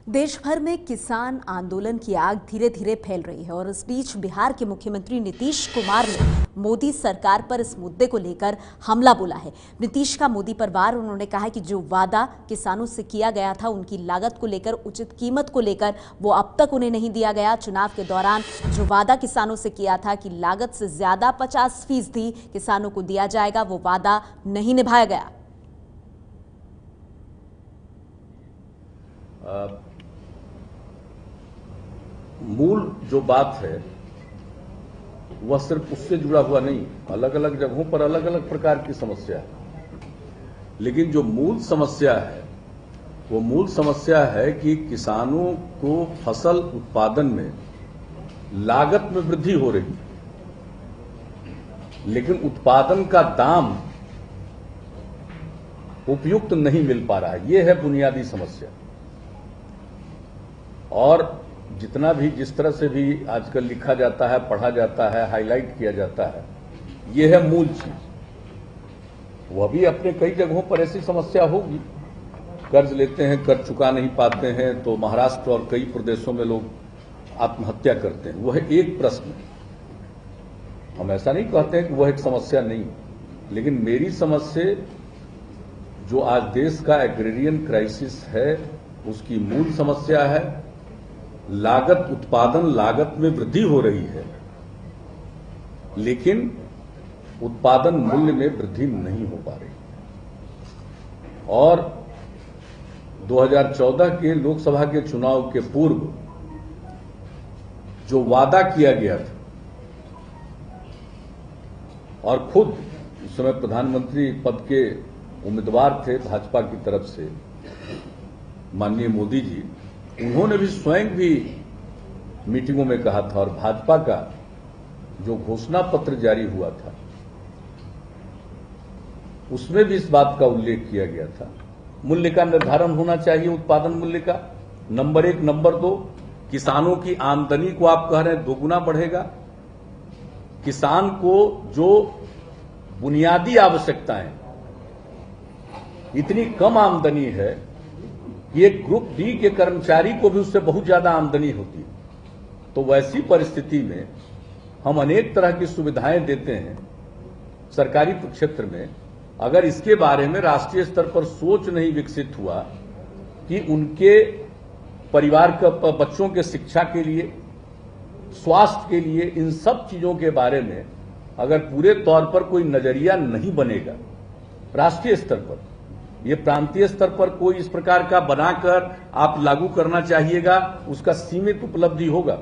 देश भर में किसान आंदोलन की आग धीरे धीरे फैल रही है और इस बीच बिहार के मुख्यमंत्री नीतीश कुमार ने मोदी सरकार पर इस मुद्दे को लेकर हमला बोला है। नीतीश का मोदी पर वार। उन्होंने कहा कि जो वादा किसानों से किया गया था, उनकी लागत को लेकर, उचित कीमत को लेकर, वो अब तक उन्हें नहीं दिया गया। चुनाव के दौरान जो वादा किसानों से किया था कि लागत से ज्यादा 50% किसानों को दिया जाएगा, वो वादा नहीं निभाया गया। मूल जो बात है वह सिर्फ उससे जुड़ा हुआ नहीं, अलग अलग जगहों पर अलग अलग प्रकार की समस्या है, लेकिन जो मूल समस्या है वो मूल समस्या है कि किसानों को फसल उत्पादन में लागत में वृद्धि हो रही है, लेकिन उत्पादन का दाम उपयुक्त नहीं मिल पा रहा है। यह है बुनियादी समस्या। और जितना भी जिस तरह से भी आजकल लिखा जाता है, पढ़ा जाता है, हाईलाइट किया जाता है, यह है मूल चीज। वह भी अपने कई जगहों पर ऐसी समस्या होगी। कर्ज लेते हैं, कर्ज चुका नहीं पाते हैं, तो महाराष्ट्र और कई प्रदेशों में लोग आत्महत्या करते हैं। वह एक प्रश्न है। हम ऐसा नहीं कहते हैं कि वह एक समस्या नहीं, लेकिन मेरी समझ से जो आज देश का एग्रेरियन क्राइसिस है उसकी मूल समस्या है लागत, उत्पादन लागत में वृद्धि हो रही है, लेकिन उत्पादन मूल्य में वृद्धि नहीं हो पा रही। और 2014 के लोकसभा के चुनाव के पूर्व जो वादा किया गया था, और खुद उस समय प्रधानमंत्री पद के उम्मीदवार थे भाजपा की तरफ से माननीय मोदी जी, उन्होंने भी स्वयं भी मीटिंगों में कहा था, और भाजपा का जो घोषणा पत्र जारी हुआ था उसमें भी इस बात का उल्लेख किया गया था। मूल्य का निर्धारण होना चाहिए, उत्पादन मूल्य का, नंबर 1। नंबर 2, किसानों की आमदनी को आप कह रहे हैं दोगुना बढ़ेगा। किसान को जो बुनियादी आवश्यकताएं, इतनी कम आमदनी है कि एक ग्रुप डी के कर्मचारी को भी उससे बहुत ज्यादा आमदनी होती है। तो वैसी परिस्थिति में हम अनेक तरह की सुविधाएं देते हैं सरकारी क्षेत्र में। अगर इसके बारे में राष्ट्रीय स्तर पर सोच नहीं विकसित हुआ कि उनके परिवार के बच्चों के शिक्षा के लिए, स्वास्थ्य के लिए, इन सब चीजों के बारे में अगर पूरे तौर पर कोई नजरिया नहीं बनेगा राष्ट्रीय स्तर पर, ये प्रांतीय स्तर पर कोई इस प्रकार का बनाकर आप लागू करना चाहिएगा, उसका सीमित उपलब्धि होगा।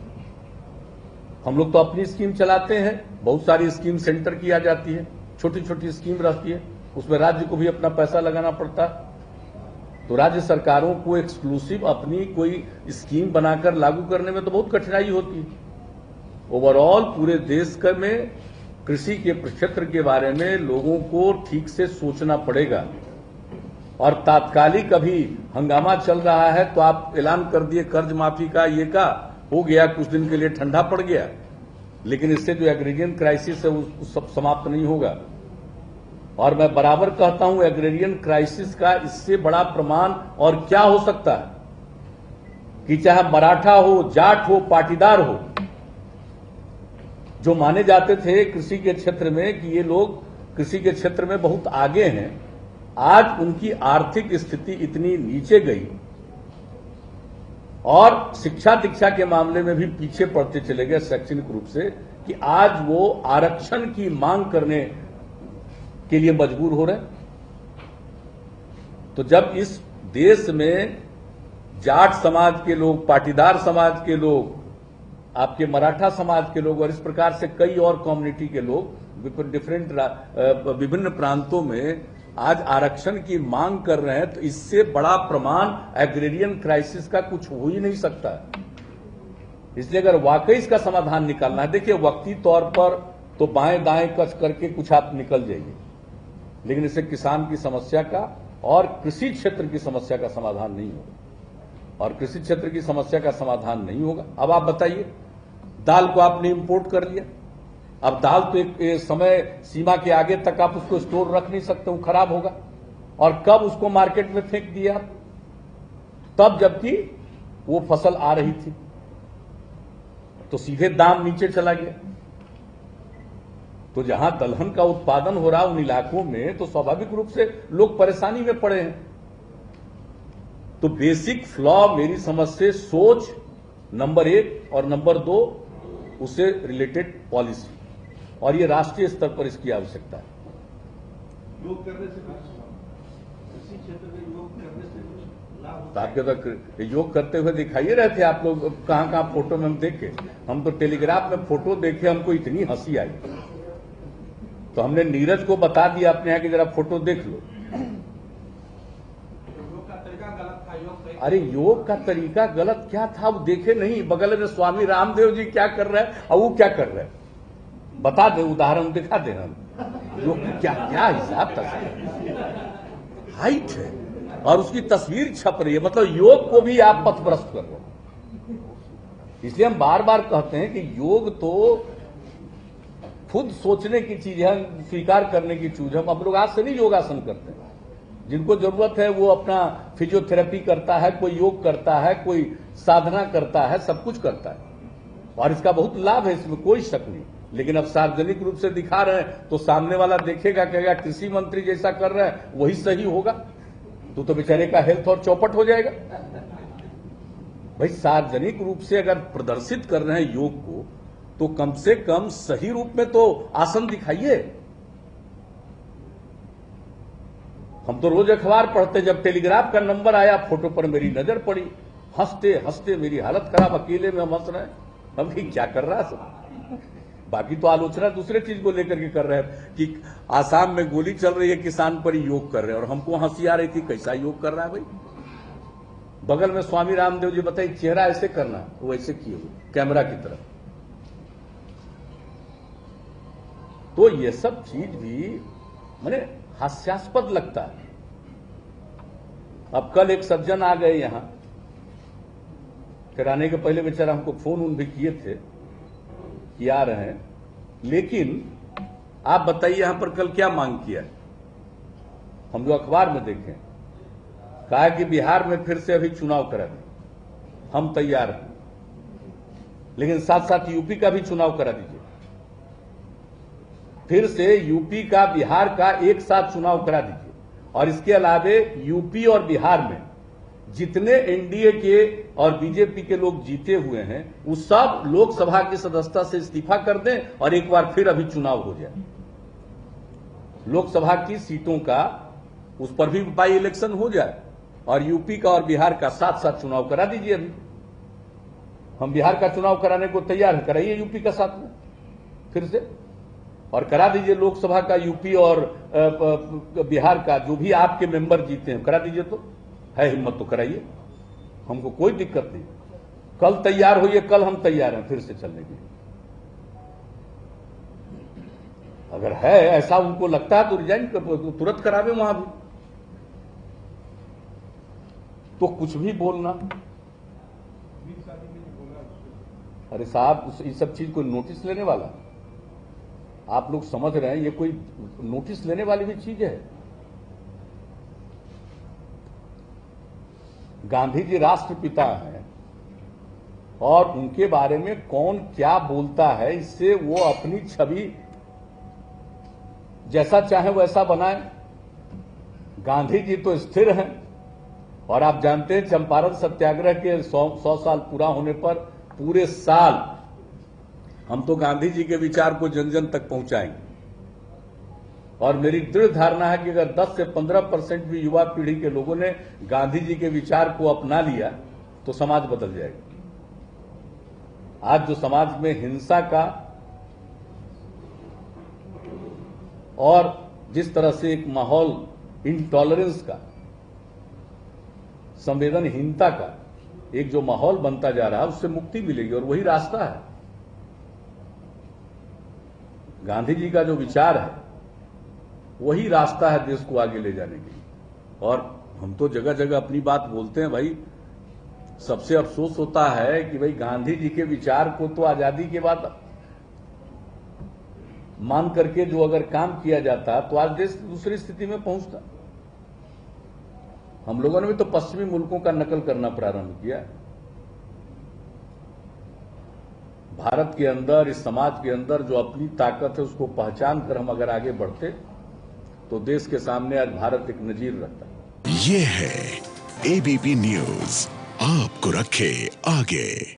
हम लोग तो अपनी स्कीम चलाते हैं, बहुत सारी स्कीम सेंटर की आ जाती है, छोटी छोटी स्कीम रहती है, उसमें राज्य को भी अपना पैसा लगाना पड़ता है। तो राज्य सरकारों को एक्सक्लूसिव अपनी कोई स्कीम बनाकर लागू करने में तो बहुत कठिनाई होती है। ओवरऑल पूरे देश में कृषि के क्षेत्र के बारे में लोगों को ठीक से सोचना पड़ेगा। और तात्कालिक अभी हंगामा चल रहा है तो आप ऐलान कर दिए कर्ज माफी का, ये का हो गया, कुछ दिन के लिए ठंडा पड़ गया, लेकिन इससे जो एग्रेरियन क्राइसिस है वो सब समाप्त नहीं होगा। और मैं बराबर कहता हूं एग्रेरियन क्राइसिस का इससे बड़ा प्रमाण और क्या हो सकता है कि चाहे मराठा हो, जाट हो, पाटीदार हो, जो माने जाते थे कृषि के क्षेत्र में कि ये लोग कृषि के क्षेत्र में बहुत आगे हैं, आज उनकी आर्थिक स्थिति इतनी नीचे गई और शिक्षा दीक्षा के मामले में भी पीछे पड़ते चले गए शैक्षणिक रूप से, कि आज वो आरक्षण की मांग करने के लिए मजबूर हो रहे हैं। तो जब इस देश में जाट समाज के लोग, पाटीदार समाज के लोग, आपके मराठा समाज के लोग और इस प्रकार से कई और कम्युनिटी के लोग विभिन्न प्रांतों में आज आरक्षण की मांग कर रहे हैं, तो इससे बड़ा प्रमाण एग्रेरियन क्राइसिस का कुछ हो ही नहीं सकता है। इसलिए अगर वाकई इसका समाधान निकालना है, देखिए वक्ती तौर पर तो बाएं दाएं कच करके कुछ आप निकल जाइए, लेकिन इससे किसान की समस्या का और कृषि क्षेत्र की समस्या का समाधान नहीं होगा। और कृषि क्षेत्र की समस्या का समाधान नहीं होगा। अब आप बताइए, दाल को आपने इंपोर्ट कर लिया, अब दाल तो एक समय सीमा के आगे तक आप उसको स्टोर रख नहीं सकते, वो खराब होगा, और कब उसको मार्केट में फेंक दिया। तब जबकि वो फसल आ रही थी तो सीधे दाम नीचे चला गया। तो जहां दलहन का उत्पादन हो रहा उन इलाकों में तो स्वाभाविक रूप से लोग परेशानी में पड़े हैं। तो बेसिक फ्लॉ मेरी समझ से सोच नंबर 1 और नंबर 2 उससे रिलेटेड पॉलिसी, और ये राष्ट्रीय स्तर पर इसकी आवश्यकता है। योग करने से कृषि क्षेत्र में योग करने से कुछ लाभ होता है? आपके तक योग करते हुए दिखाई रहे थे आप लोग, कहां कहां फोटो में हम देखे। हम तो टेलीग्राफ में फोटो देखे, हमको इतनी हंसी आई तो हमने नीरज को बता दिया अपने यहाँ कि जरा फोटो देख लो। योग का तरीका गलत था, योग सही। अरे योग का तरीका गलत क्या था वो देखे नहीं। बगल में स्वामी रामदेव जी क्या कर रहे हैं और वो क्या कर रहे हैं, बता दे, उदाहरण दिखा दे। हम योग क्या क्या हिसाब तस्वीर हाइट है और उसकी तस्वीर छप रही है, मतलब योग को भी आप पथभ्रष्ट कर रहे हो। इसलिए हम बार बार कहते हैं कि योग तो खुद सोचने की चीज है, स्वीकार करने की चीज है। हम लोग आज से नहीं योगासन करते हैं, जिनको जरूरत है वो अपना फिजियोथेरेपी करता है, कोई योग करता है, कोई साधना करता है, सब कुछ करता है और इसका बहुत लाभ है, इसमें कोई शक नहीं। लेकिन अब सार्वजनिक रूप से दिखा रहे हैं तो सामने वाला देखेगा, कहेगा कृषि मंत्री जैसा कर रहा है वही सही होगा, तो बेचारे का हेल्थ और चौपट हो जाएगा। भाई सार्वजनिक रूप से अगर प्रदर्शित कर रहे हैं योग को तो कम से कम सही रूप में तो आसन दिखाइए। हम तो रोज अखबार पढ़ते, जब टेलीग्राफ का नंबर आया फोटो पर मेरी नजर पड़ी, हंसते हंसते मेरी हालत खराब, अकेले में हम हंस रहे हैं। हम भी क्या कर रहा है सब, बाकी तो आलोचना दूसरे चीज को लेकर के कर रहे हैं कि आसाम में गोली चल रही है, किसान पर योग कर रहे हैं और हमको हंसी आ रही थी कैसा योग कर रहा है भाई। बगल में स्वामी रामदेव जी बताइए, चेहरा ऐसे करना, वो ऐसे किए हुए कैमरा की तरफ। तो ये सब चीज भी माने हास्यास्पद लगता है। अब कल एक सज्जन आ गए यहां, फिर आने के पहले बेचारा हमको फोन उन भी किए थे कि आ रहे हैं, लेकिन आप बताइए यहां पर कल क्या मांग किया। हम जो अखबार में देखें, कहा कि बिहार में फिर से अभी चुनाव करा दें, हम तैयार हैं, लेकिन साथ साथ यूपी का भी चुनाव करा दीजिए। फिर से यूपी का बिहार का एक साथ चुनाव करा दीजिए और इसके अलावे यूपी और बिहार में जितने एनडीए के और बीजेपी के लोग जीते हुए हैं उस सब लोकसभा की सदस्यता से इस्तीफा कर दें और एक बार फिर अभी चुनाव हो जाए। लोकसभा की सीटों का उस पर भी बाई इलेक्शन हो जाए और यूपी का और बिहार का साथ साथ चुनाव करा दीजिए। अभी हम बिहार का चुनाव कराने को तैयार है, कराइए यूपी का साथ में फिर से, और करा दीजिए लोकसभा का यूपी और बिहार का जो भी आपके मेंबर जीते हैं करा दीजिए। तो है हिम्मत तो कराइए, हमको कोई दिक्कत नहीं। कल तैयार होइए, कल हम तैयार हैं फिर से चलने के लिए। अगर है ऐसा उनको लगता है तो रिजाइन तुरंत करावे वहां भी। तो कुछ भी बोलना, अरे साहब इस सब चीज को नोटिस लेने वाला, आप लोग समझ रहे हैं ये कोई नोटिस लेने वाली भी चीज है। गांधी जी राष्ट्रपिता हैं और उनके बारे में कौन क्या बोलता है, इससे वो अपनी छवि जैसा चाहे वैसा बनाए। गांधी जी तो स्थिर हैं और आप जानते हैं चंपारण सत्याग्रह के 100 साल पूरा होने पर पूरे साल हम तो गांधी जी के विचार को जन जन तक पहुंचाएंगे। और मेरी दृढ़ धारणा है कि अगर 10 से 15% भी युवा पीढ़ी के लोगों ने गांधी जी के विचार को अपना लिया तो समाज बदल जाएगा। आज जो समाज में हिंसा का और जिस तरह से एक माहौल इंटॉलरेंस का, संवेदनहीनता का एक जो माहौल बनता जा रहा है उससे मुक्ति मिलेगी और वही रास्ता है। गांधी जी का जो विचार है वही रास्ता है देश को आगे ले जाने के लिए। और हम तो जगह जगह अपनी बात बोलते हैं भाई। सबसे अफसोस होता है कि भाई गांधी जी के विचार को तो आजादी के बाद मान करके जो अगर काम किया जाता तो आज देश दूसरी स्थिति में पहुंचता। हम लोगों ने भी तो पश्चिमी मुल्कों का नकल करना प्रारंभ किया। भारत के अंदर, इस समाज के अंदर जो अपनी ताकत है उसको पहचान कर हम अगर आगे बढ़ते तो देश के सामने आज भारत एक नजीर रहता है। ये है एबीपी न्यूज, आपको रखे आगे।